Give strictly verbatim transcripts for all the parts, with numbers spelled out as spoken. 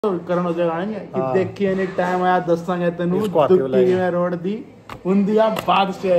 करण हो जाएगा कि देखी एनी टाइम आया दसांगे तेनू दुक्की में रोड दी उंदिया बाद से।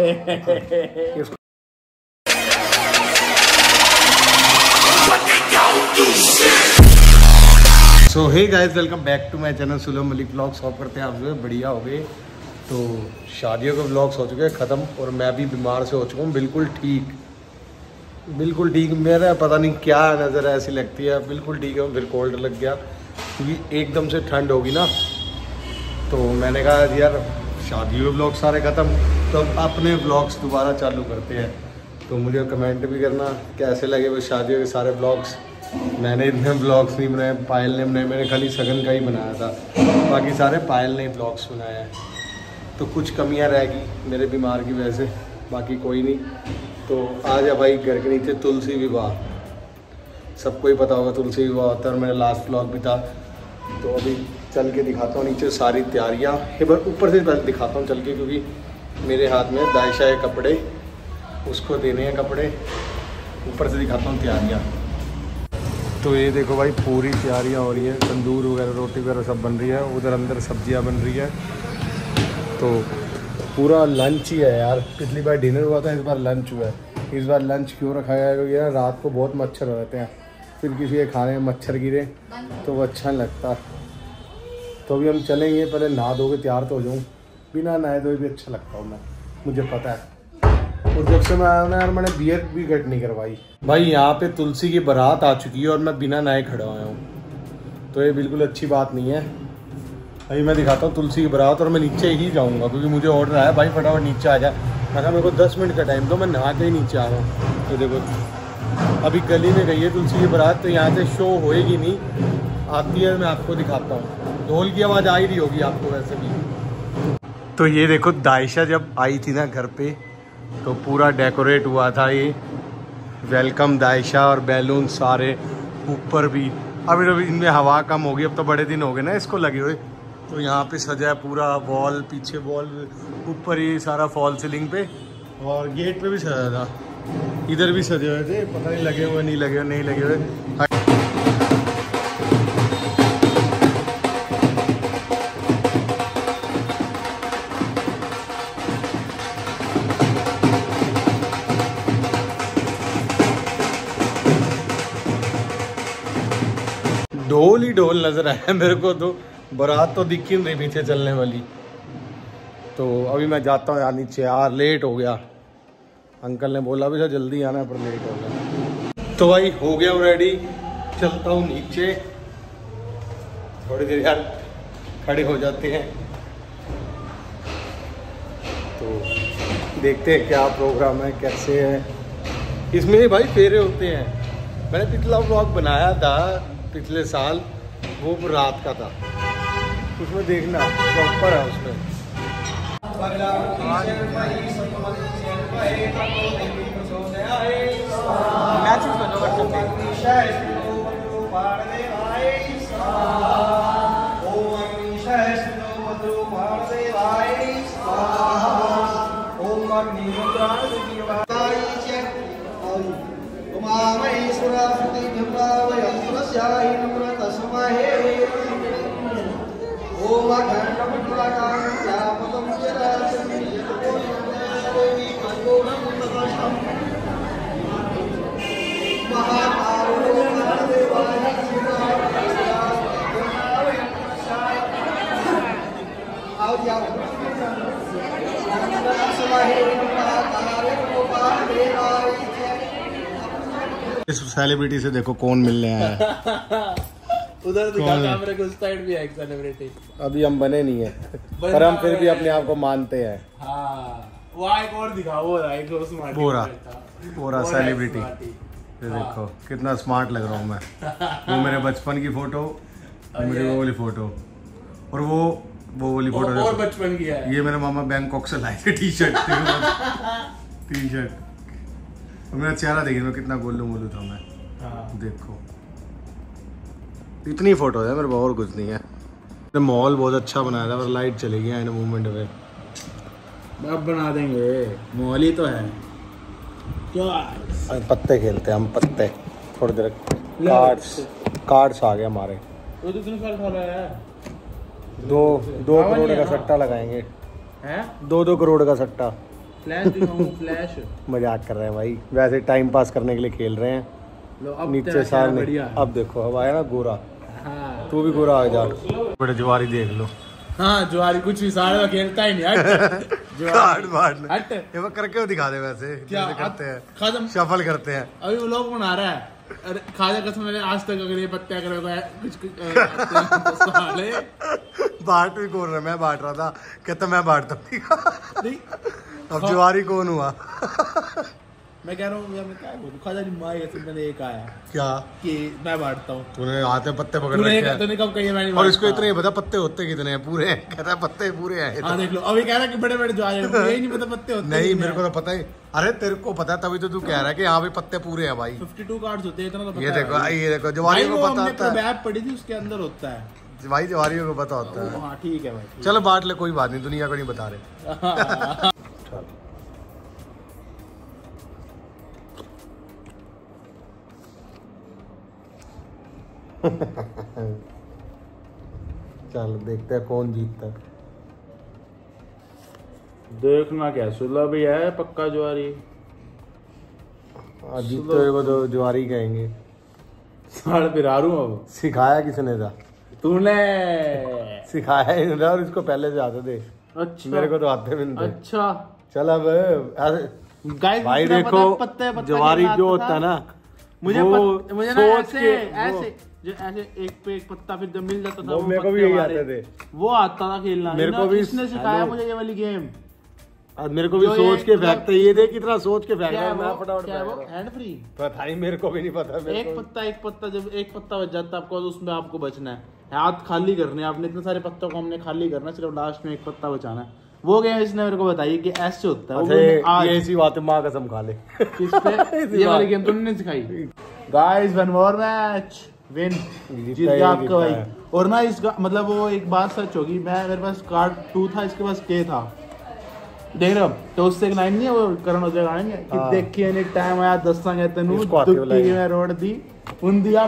So hey guys, welcome back to my channel Sulabh Malik vlogs. Hope करते हैं आप जो बढ़िया हो गए। तो शादियों के व्लॉग्स हो चुके हैं ख़त्म और मैं भी बीमार से हो चुका हूँ, बिल्कुल ठीक बिल्कुल ठीक। मेरा पता नहीं क्या नज़र ऐसी लगती है, बिल्कुल ठीक है। फिर कोल्ड लग गया क्योंकि एकदम से ठंड होगी ना, तो मैंने कहा यार शादियों के व्लॉग सारे ख़त्म, तो अब अपने व्लॉग्स दोबारा चालू करते हैं। तो मुझे कमेंट भी करना कैसे लगे वो शादियों के सारे व्लॉग्स। मैंने इतने ब्लॉग्स नहीं बनाए, पायल ने बनाए, मैंने खाली सगन का ही बनाया था, बाकी सारे पायल ने ब्लॉग्स बनाए हैं। तो कुछ कमियां रहेगी मेरे बीमार की वजह से, बाकी कोई नहीं। तो आज है भाई घर के नीचे तुलसी विवाह, सबको ही पता होगा तुलसी विवाह होता है और मेरा लास्ट ब्लॉग भी था। तो अभी चल के दिखाता हूँ नीचे सारी तैयारियाँ, एक बार ऊपर से पहले दिखाता हूँ चल के, क्योंकि मेरे हाथ में दायशा है कपड़े, उसको देने हैं कपड़े। ऊपर से दिखाता हूँ तैयारियाँ। तो ये देखो भाई पूरी तैयारियाँ हो रही हैं, तंदूर वगैरह रोटी वगैरह सब बन रही है, उधर अंदर सब्जियाँ बन रही है। तो पूरा लंच ही है यार, पिछली बार डिनर हुआ था, इस बार लंच हुआ है। इस बार लंच क्यों रखा गया है क्योंकि यार रात को बहुत मच्छर हो रहते हैं, फिर किसी के खाने में मच्छर गिरे तो वो अच्छा नहीं लगता। तो अभी हम चलेंगे, पहले नहा धो के तैयार तो हो जाऊँ, बिना नहाए धोए भी अच्छा लगता हूँ मैं, मुझे पता है। और जब से मैं आया ना यार, मैंने बियर भी कट नहीं करवाई। भाई यहाँ पे तुलसी की बारात आ चुकी है और मैं बिना नहाए खड़ा हुआ हूँ, तो ये बिल्कुल अच्छी बात नहीं है। अभी मैं दिखाता हूँ तुलसी की बारात और मैं नीचे ही जाऊँगा क्योंकि मुझे ऑर्डर आया भाई फटाफट नीचे आ जाए। मैं कहा मेरे को दस मिनट का टाइम दो, मैं नहा के ही नीचे आ रहा हूँ। तो देखो अभी गली में गई है तुलसी की बारात, तो यहाँ से शो होएगी नहीं, आती है मैं आपको दिखाता हूँ। ढोल की आवाज़ आ ही रही होगी आपको वैसे भी। तो ये देखो दायशा जब आई थी ना घर पे, तो पूरा डेकोरेट हुआ था ये, वेलकम दायशा, और बैलून सारे ऊपर भी। अभी तो इनमें हवा कम होगी, अब तो बड़े दिन हो गए ना इसको लगे हुए। तो यहाँ पे सजा है पूरा वॉल, पीछे वॉल, ऊपर ही सारा फॉल सीलिंग पे, और गेट पे भी सजा था, इधर भी सजे हुए थे, पता नहीं लगे हुए नहीं लगे हुए नहीं लगे हुए। ढोल ही ढोल नजर आया मेरे को, तो बारात तो दिख ही नहीं रही पीछे चलने वाली। तो अभी मैं जाता हूँ यार नीचे, यार लेट हो गया। अंकल ने बोला भी था जल्दी आना, पर लेट हो गया। तो भाई हो गया रेडी, चलता हूँ नीचे, थोड़ी देर यार खड़े हो जाते हैं। तो देखते हैं क्या प्रोग्राम है, कैसे है। इसमें भाई फेरे होते हैं, मैंने पिछला व्लॉग बनाया था पिछले साल, वो रात का था, उसमें देखना प्रॉपर है उसमें। इस सेलिब्रिटी से देखो कौन मिलने आया है। उधर दिखा कैमरे के उस साइड भी है एक सेलिब्रिटी। अभी हम बने नहीं है, पर हम फिर भी अपने आप को मानते हैं। हाँ, वो एक और दिखा, वो रहा एक और स्मार्ट, पूरा पूरा सेलिब्रिटी। ये देखो कितना स्मार्ट लग रहा हूँ मैं। वो मेरे बचपन की फोटो, मेरी वो वाली फोटो, और वो वो वाली फोटो और बचपन की है। ये मेरे मामा बैंकॉक से लाए थे टी शर्ट टी शर्ट। और मेरा चेहरा देखिए मैं कितना गोलू मोलू था मैं। हाँ। देखो इतनी फोटो है मेरे पास, और कुछ नहीं है। मॉल बहुत अच्छा बनाया था, पर लाइट चली गई है मूवमेंट में। अब बना देंगे, मॉल ही तो है। पत्ते खेलते हैं हम, पत्ते थोड़ी देर। कार्ड्स कार्ड्स आ गए हमारे, वो तो कितने साल खा रहा है? दो दो करोड़ का सट्टा लगाएंगे हैं? दो दो करोड़ का सट्टा। फ्लैश दिखाऊं फ्लैश? मजाक कर रहे हैं भाई, वैसे टाइम पास करने के लिए खेल रहे हैं। लो, अब नीचे सार नहीं, अब देखो अब आया ना गोरा। हाँ। तू भी गोरा आ जा। बड़े ज्वारी देख लो। हाँ ज्वारी कुछ भी सारे खेलता ही नहीं। हट ज्वारी मार हट ये वो करके दिखा दे वैसे क्या करते हैं, खत्म शफल करते हैं। अभी वो लोग बना रहा है। अरे खाजा कसम मैंने आज तक अगर ये पत्ते करोगे कुछ कुछ साले बाट भी कौन रहा, मैं बांट रहा था, कहता मैं बांटता नहीं। अब ज्वारी कौन हुआ? मैं कह रहा हूँ यार मैं क्या बोलूं, खाजा नहीं मार ऐसे मैंने एक आया क्या कि मैं बांटता हूँ। तूने आते पत्ते पकड़ तूने रखे हैं। तूने कब कही मैंने? और इसको इतने ही पता पत्ते होते कितने हैं, पूरे हैं। कहता है पत्ते पूरे हैं। हाँ देख लो अभी कह रहा है कि बड़े बड़े ज्वारी, यही नहीं पता पत्ते होते नहीं मेरे को तो पता ही। अरे तेरे को पता है तभी तो तू कह रहा है कि यहाँ पे पत्ते पूरे हैं भाई। बावन कार्ड्स होते हैं इतना तो पता ये देखो ये देखो ज्वारी को पता होता है। ऐप पड़ी थी उसके अंदर होता है भाई, ज्वारियों को पता होता है। हाँ ठीक है भाई, चलो बांट ले, कोई बात नहीं, दुनिया को नहीं बता रहे। चल देखते हैं कौन जीतता है। देखना क्या सुलह भी है पक्का ज्वारी। जीतते हुए को तो ज्वारी कहेंगे। साढ़े पिरारू अब सिखाया किसने था? तूने सिखाया ही नहीं था, और इसको पहले से आते थे। अच्छा मेरे को तो आते भी नहीं थे। अच्छा चल अब गाइस भाई देखो पत्ते ज्वारी जो होता है ना, मुझे वो पत, मुझे ना सोच ऐसे के ऐसे जो ऐसे एक पे एक पत्ता फिर जब मिल जाता था वो मेरे को भी यही आते थे। वो आता था खेलना। मेरे को भी इसने सिखाया मुझे ये वाली गेम। और मेरे को भी सोच के फेंकते, ये देख कितना सोच के फेंक रहा है। मैं फटाफट क्या वो हैंड फ्री पता ही मेरे को भी नहीं पता। एक पत्ता एक पत्ता जब एक पत्ता बच जाता है आपको तो उसमें आपको बचना है, हाथ खाली करने। आपने इतने सारे पत्तों को हमने खाली करना, सिर्फ लास्ट में एक पत्ता बचाना है। वो गेम इसने मेरे को बताई कि ऐसे होता है। अच्छा, ये ऐसी बात है, माँ कसम खा ले। किस पे? ये वाली गेम तुमने सिखाई। Guys one more match win, जीत गया आपका भाई। और ना इसका मतलब वो एक बात सच होगी, मैं मेरे पास कार्ड टू था, इसके पास के था, देख रहे हो? तो उससे एक लाइन नहीं है वो करण औजला गाएंगे कि देखिए नहीं टाइम आया दसांगे तेनू दुखी में रोड दी उंदिया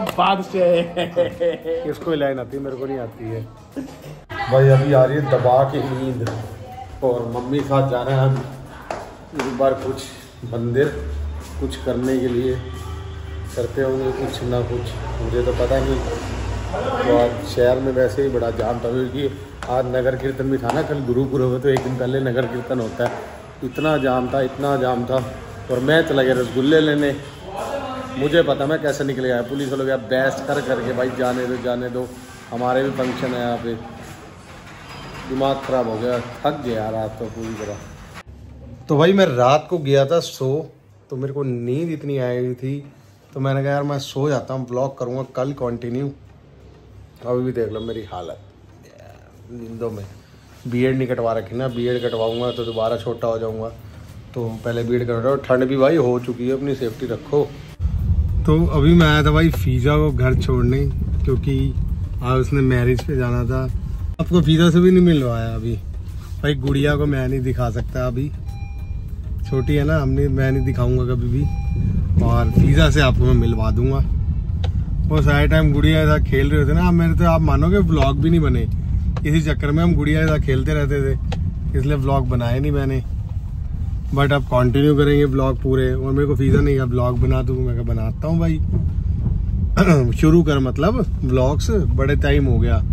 बादशाह। इसको ही लाइन आती है, मेरे को नहीं आती है भाई। अभी आ रही है दबा के नींद, और मम्मी साथ जा रहे हैं हम एक बार कुछ मंदिर कुछ करने के लिए। करते होंगे कुछ ना कुछ, मुझे तो पता नहीं। तो आज शहर में वैसे ही बड़ा जाम था, क्योंकि आज नगर कीर्तन भी था ना, कल गुरुपुरब है तो एक दिन पहले नगर कीर्तन होता है। इतना जाम था इतना जाम था, और मैं चला गया रसगुल्ले लेने। मुझे पता मैं कैसे निकल गया, पुलिस वालों गया बहस कर करके भाई जाने दो जाने दो, हमारे भी फंक्शन है यहाँ पे। दिमाग ख़राब हो गया, थक गया रात को पूरी तरह। तो भाई मैं रात को गया था सो, तो मेरे को नींद इतनी आई हुई थी, तो मैंने कहा यार मैं सो जाता हूँ, ब्लॉग करूँगा कल कंटिन्यू। अभी भी देख लो मेरी हालत नींदों में। बीएड नहीं कटवा रखी ना, बीएड कटवाऊँगा तो दोबारा छोटा हो जाऊँगा, तो पहले बीएड कटवाओ। ठंड भी भाई हो चुकी है, अपनी सेफ्टी रखो। तो अभी मैं आया था भाई फीजा को घर छोड़ने, क्योंकि आज उसने मैरिज पे जाना था। आपको फीजा से भी नहीं मिलवाया अभी भाई। गुड़िया को मैं नहीं दिखा सकता अभी, छोटी है ना, हमने मैं नहीं दिखाऊंगा कभी भी। और फीजा से आपको मैं मिलवा दूंगा। वो सारे टाइम गुड़िया ऐसा खेल रहे होते ना, मेरे तो आप मानोगे व्लॉग भी नहीं बने। इसी चक्कर में हम गुड़िया ऐसा खेलते रहते थे, इसलिए व्लॉग बनाए नहीं मैंने। बट अब कंटिन्यू करेंगे व्लॉग पूरे। और मेरे को फीजा नहीं, अब व्लॉग बना दूँ, मैं बनाता हूँ भाई। शुरू कर मतलब व्लॉग्स, बड़े टाइम हो गया,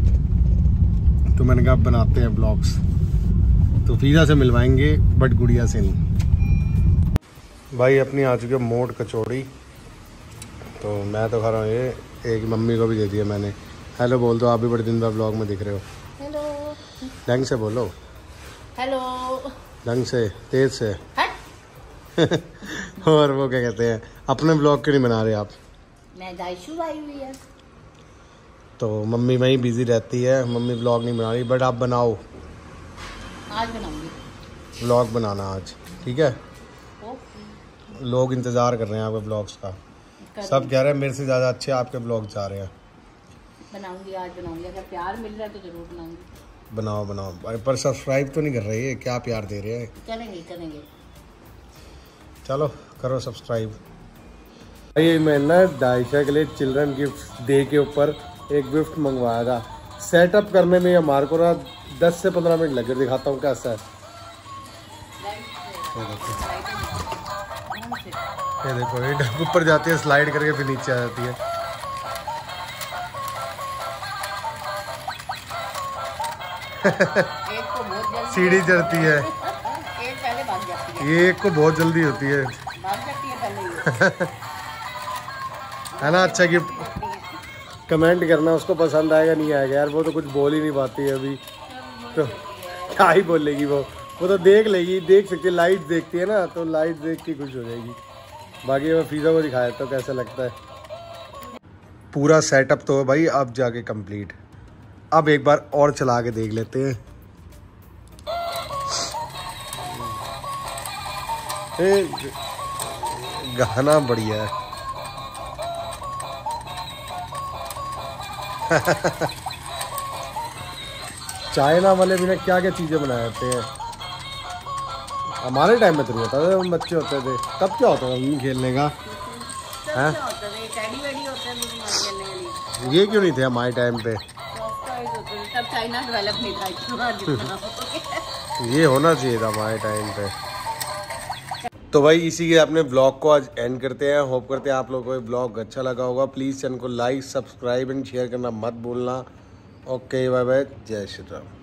तो मैंने कहा बनाते हैं व्लॉग्स। तो फीजा से मिलवाएंगे बट गुड़िया से नहीं। भाई अपनी आ चुकी है मोट कचौड़ी, तो मैं तो खा रहा हूँ ये, एक मम्मी को भी दे दिया मैंने। हेलो बोल दो, आप भी बड़े दिन बाद व्लॉग में दिख रहे हो। हेलो, ढंग से बोलो। हेलो, ढंग से, तेज से। और वो क्या कहते हैं, अपने ब्लॉग क्यों नहीं बना रहे आप? मैं दाइशु आई हुई है, तो मम्मी वहीं बिजी रहती है, मम्मी ब्लॉग नहीं बना रही, बट आप बनाओ। आज बनाऊंगी ब्लॉग बनाना आज, ठीक है? ओके। लोग इंतज़ार कर रहे हैं आपके ब्लॉग्स का, सब कह रहे हैं मेरे से ज़्यादा अच्छे आपके ब्लॉग जा रहे हैं। बनाऊंगी आज बनाऊंगी, अगर प्यार मिल रहा है तो जरूर बनाऊंगी। बनाओ बनाओ, पर सब्सक्राइब तो नहीं कर रही है, क्या प्यार दे रहे हैं? करेंगे करेंगे, चलो करो सब्सक्राइब। ये मैं ना दाइशा के लिए चिल्ड्रन गिफ्ट डे के ऊपर एक गिफ्ट मंगवाया था। सेटअप करने में हमारे को ना दस से पंद्रह मिनट लगे। दिखाता हूँ कैसा है। ये देखो, ये देखो, ये ऊपर जाती है, स्लाइड करके फिर नीचे आ जाती है। एक को बहुत जल्दी सीढ़ी चढ़ती है, एक पहले भाग जाती है, ये एक को बहुत जल्दी होती है, भाग जाती है पहले ही। है ना। अच्छा गिफ्ट। कमेंट करना उसको पसंद आएगा नहीं आएगा यार। वो तो कुछ बोल ही नहीं पाती है अभी, तो क्या ही बोलेगी वो वो तो देख लेगी, देख सकती है, लाइट देखती है ना, तो लाइट देख के खुश हो जाएगी। बाकी मैं फिजा को दिखाया तो कैसा लगता है। पूरा सेटअप तो है भाई, अब जाके कंप्लीट। अब एक बार और चला के देख लेते हैं। ए, गाना बढ़िया है। चाइना वाले भी ना क्या क्या चीजें बनाए जाते हैं। हमारे टाइम में तो नहीं होता था, हम बच्चे होते थे तब क्या होता था खेलने का, है? ये क्यों नहीं थे हमारे टाइम पे? तब चाइना डेवलप नहीं था इतना। ये होना चाहिए था हमारे टाइम पे। तो भाई इसी के अपने ब्लॉग को आज एंड करते हैं। होप करते हैं आप लोगों को ये ब्लॉग अच्छा लगा होगा। प्लीज़ चैनल को लाइक, सब्सक्राइब एंड शेयर करना मत भूलना। ओके, बाय बाय, जय श्री राम।